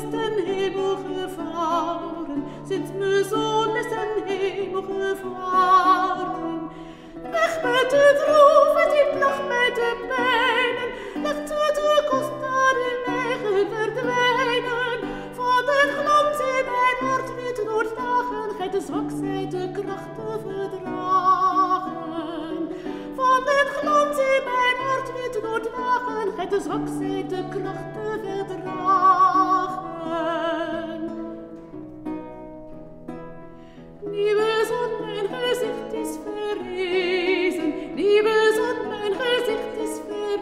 den Hemel gevaren, sinds mijn zoon is den hemel gevaren. Weg met het roef, het diep nacht met de pijnen, legt de kost naar uw eigen verdwijnen. Van den glans in mijn hart niet doordagen, gij de zwak zijt de kracht te verdragen. Van den glans in mijn hart niet doordagen, gij de zwak zijt de kracht te verdragen. Nieuwe zon, mijn gezicht is verrezen, nieuwe zon, mijn gezicht is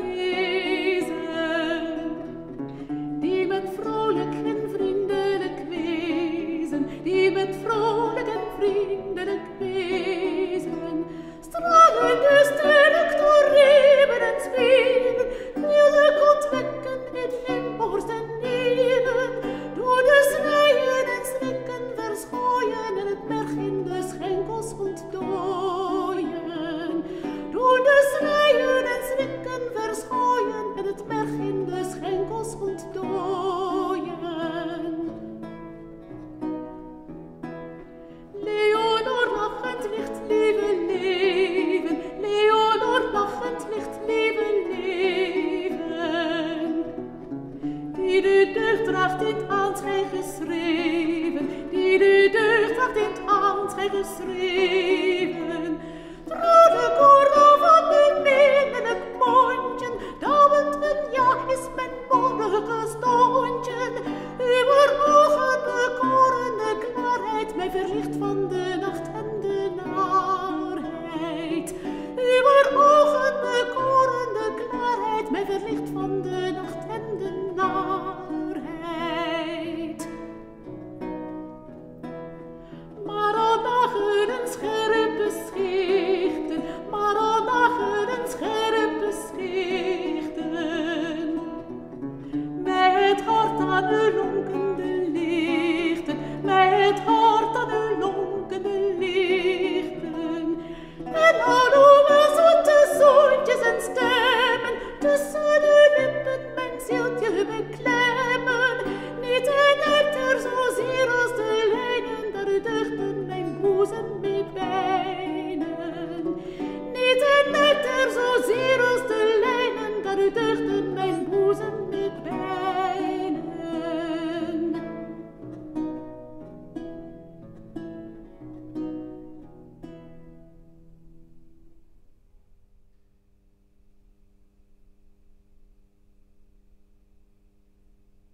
verrezen. Die met vrolijk en vriendelijk wezen, die met vrolijk en vriendelijk wezen. Stralende sterk door riemen en spieren, wilde ontwekken in borst en nieren. Door de schreien en schrikken verschooien en het merg in de schenkels ontdooien. Door de schreien en schrikken verschooien en het merg in de schenkels ontdooien. Leonor lachend licht, lieve leven, Leonor lachend licht, lieve leven. Die de deugd draagt in het aanschijn geschreven, die de deugd draagt in het aanschijn geschreven. Trouw de korrel van mijn minnelijk mondje, dauwend een ja is mijn morgen stondje. Uw ogen bekorende klaarheid, mij verlicht van de nacht en de narheid. Uw ogen bekorende klaarheid, mij verlicht van de nacht en de narheid. Maar al dagen een scherpe schichten, maar al dagen een scherpe schichten. Met het hart aan de lonken